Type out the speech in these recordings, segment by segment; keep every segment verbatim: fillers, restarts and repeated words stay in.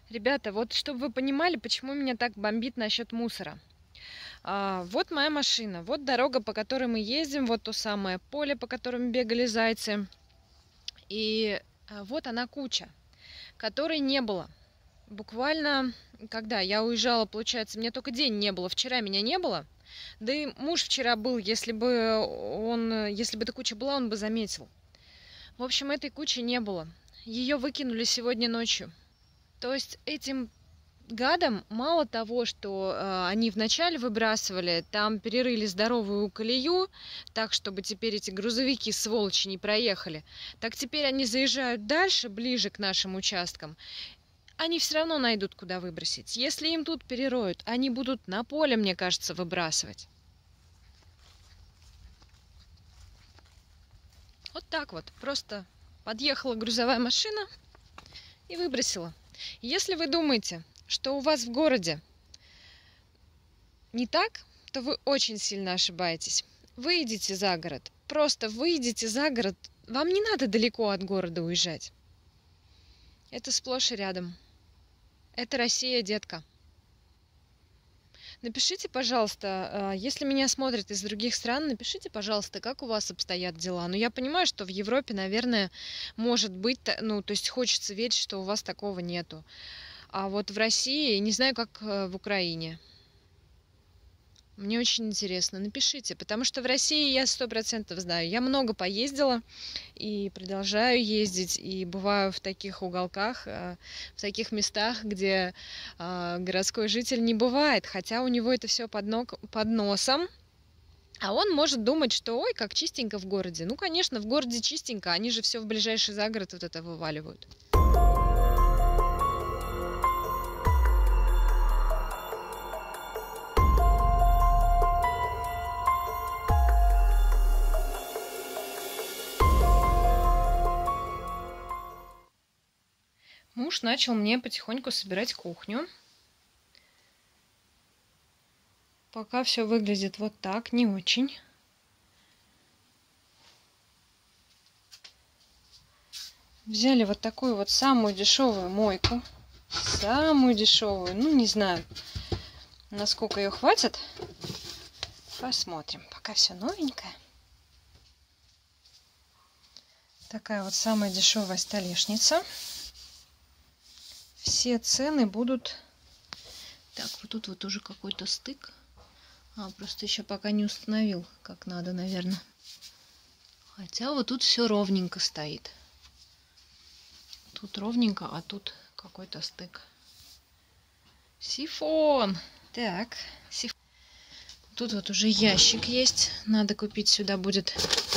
Ребята, вот чтобы вы понимали, почему меня так бомбит насчет мусора. А, вот моя машина, вот дорога, по которой мы ездим, вот то самое поле, по которому бегали зайцы. И а, вот она куча, которой не было. Буквально, когда я уезжала, получается, мне только день не было, вчера меня не было. Да и муж вчера был, если бы он, если бы эта куча была, он бы заметил. В общем, этой кучи не было. Ее выкинули сегодня ночью. То есть этим гадам мало того, что э, они вначале выбрасывали, там перерыли здоровую колею, так, чтобы теперь эти грузовики, сволочи, не проехали, так теперь они заезжают дальше, ближе к нашим участкам, они все равно найдут, куда выбросить. Если им тут перероют, они будут на поле, мне кажется, выбрасывать. Вот так вот, просто подъехала грузовая машина и выбросила. Если вы думаете, что у вас в городе не так, то вы очень сильно ошибаетесь. Выйдите за город. Просто выйдите за город. Вам не надо далеко от города уезжать. Это сплошь и рядом. Это Россия, детка. Напишите, пожалуйста, если меня смотрят из других стран, напишите, пожалуйста, как у вас обстоят дела. Ну, я понимаю, что в Европе, наверное, может быть, ну, то есть хочется верить, что у вас такого нету. А вот в России, не знаю, как в Украине. Мне очень интересно. Напишите, потому что в России я сто процентов знаю. Я много поездила и продолжаю ездить, и бываю в таких уголках, в таких местах, где городской житель не бывает, хотя у него это все под, ног, под носом. А он может думать, что ой, как чистенько в городе. Ну, конечно, в городе чистенько, они же все в ближайший загород вот это вываливают. Муж начал мне потихоньку собирать кухню. Пока все выглядит вот так, не очень. Взяли вот такую вот самую дешевую мойку. Самую дешевую. Ну, не знаю, насколько ее хватит. Посмотрим. Пока все новенькое. Такая вот самая дешевая столешница. Все цены будут... Так, вот тут вот уже какой-то стык. А, просто еще пока не установил, как надо, наверное. Хотя вот тут все ровненько стоит. Тут ровненько, а тут какой-то стык. Сифон! Так, сифон. Тут вот уже ящик есть. Надо купить сюда будет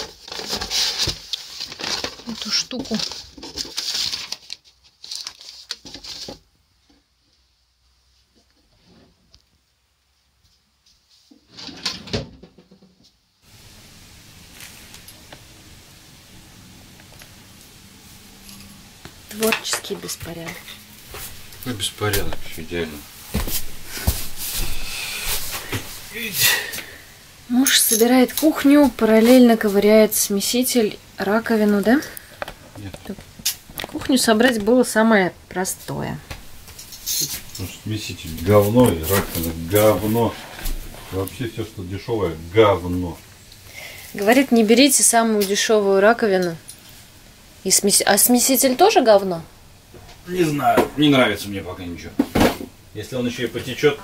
эту штуку. Творческий беспорядок. Ну, беспорядок, все идеально. Муж собирает кухню, параллельно ковыряет смеситель, раковину, да? Нет. Кухню собрать было самое простое. Ну, смеситель говно и раковина говно. Вообще все, что дешевое, говно. Говорит, не берите самую дешевую раковину. И смес... А смеситель тоже говно? Не знаю, не нравится мне пока ничего. Если он еще и потечет.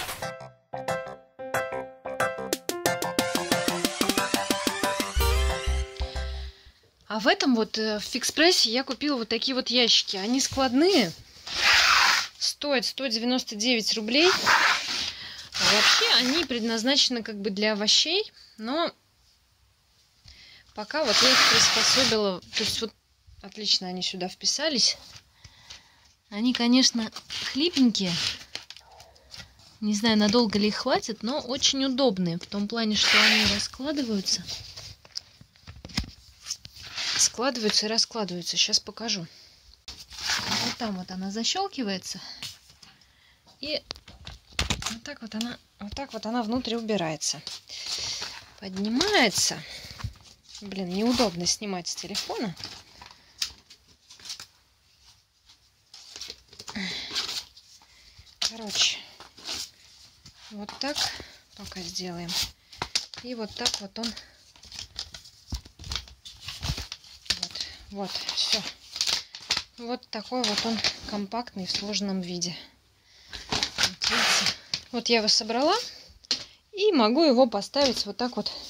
А в этом вот в Фикспрессе я купила вот такие вот ящики. Они складные. Стоят сто девяносто девять рублей. А вообще они предназначены как бы для овощей. Но пока вот я их приспособила. То есть вот отлично они сюда вписались. Они, конечно, хлипенькие. Не знаю, надолго ли их хватит, но очень удобные. В том плане, что они раскладываются. Складываются и раскладываются. Сейчас покажу. Вот там вот она защелкивается. И вот так вот она, вот так вот она внутрь убирается. Поднимается. Блин, неудобно снимать с телефона. Короче, вот так пока сделаем. И вот так вот он. Вот, вот, все. Вот такой вот он компактный в сложном виде. Вот, видите? Вот я его собрала. И могу его поставить вот так вот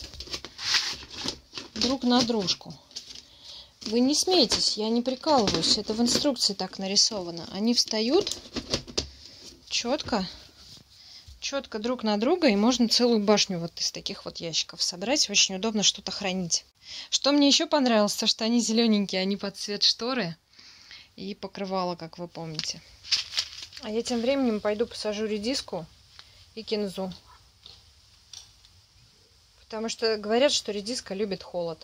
друг на дружку. Вы не смейтесь, я не прикалываюсь. Это в инструкции так нарисовано. Они встают четко, четко друг на друга. И можно целую башню вот из таких вот ящиков собрать. Очень удобно что-то хранить. Что мне еще понравилось, то что они зелененькие, они под цвет шторы и покрывало, как вы помните. А я тем временем пойду посажу редиску и кинзу. Потому что говорят, что редиска любит холод.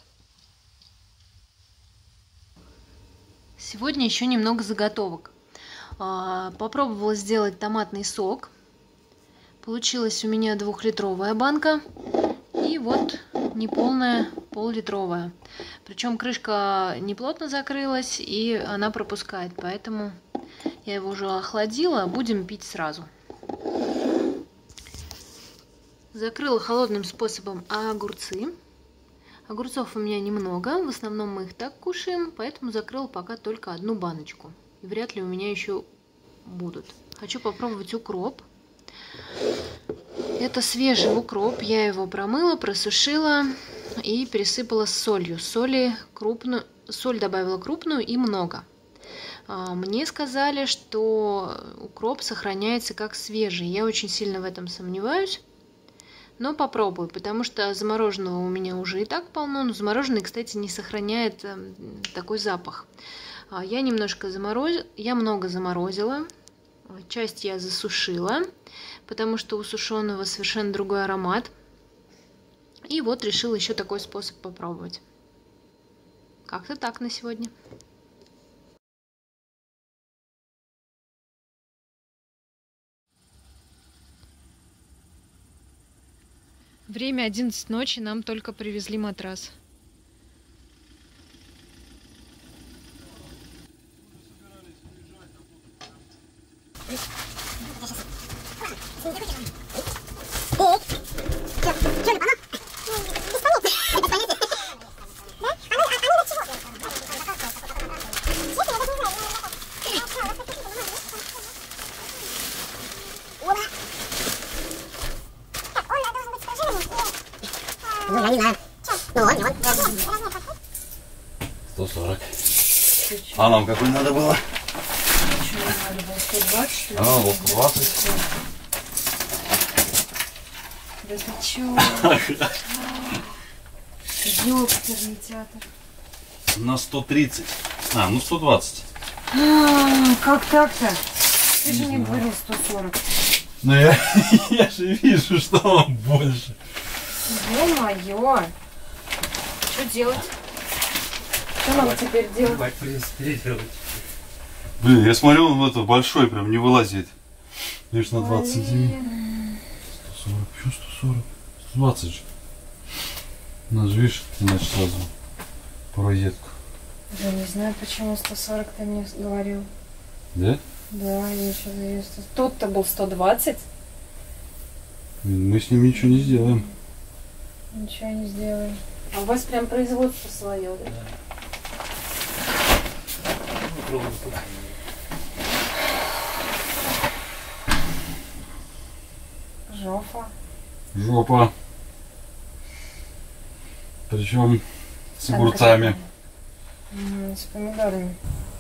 Сегодня еще немного заготовок. Попробовала сделать томатный сок. Получилась у меня двухлитровая банка. И вот неполная пол-литровая. Причем крышка неплотно закрылась, и она пропускает. Поэтому я его уже охладила. Будем пить сразу. Закрыла холодным способом огурцы. Огурцов у меня немного, в основном мы их так кушаем, поэтому закрыла пока только одну баночку. И вряд ли у меня еще будут. Хочу попробовать укроп. Это свежий укроп, я его промыла, просушила и пересыпала с солью. Соли крупную, соль добавила крупную и много. Мне сказали, что укроп сохраняется как свежий. Я очень сильно в этом сомневаюсь. Но попробую, потому что замороженного у меня уже и так полно. Но замороженный, кстати, не сохраняет такой запах. Я немножко заморозила, я много заморозила. Часть я засушила, потому что у сушеного совершенно другой аромат. И вот решила еще такой способ попробовать. Как-то так на сегодня. Время одиннадцать ночи, нам только привезли матрас. сто сорок. А нам какой надо было? сто двадцать. А, вот сто двадцать. Да ты чё? Ёптерный театр. На сто тридцать. А, ну сто двадцать. А, как так-то? Ты же мне говорил сто сорок. Ну я, я же вижу, что вам больше. Ё-моё! Что делать? Что нам теперь делать? Блин, я смотрю, он это большой прям не вылазит. Лишь на двадцать сантиметров. сто сорок, почему сто сорок? сто двадцать же. Ну, видишь, иначе сразу по розетку. Я не знаю, почему сто сорок ты мне говорил. Да? Да, я еще завес. Тот-то был сто двадцать. Мы с ним ничего не сделаем. Ничего не сделаем. А у вас прям производство свое, да? Жопа. Жопа. Причем с огурцами. С помидорами.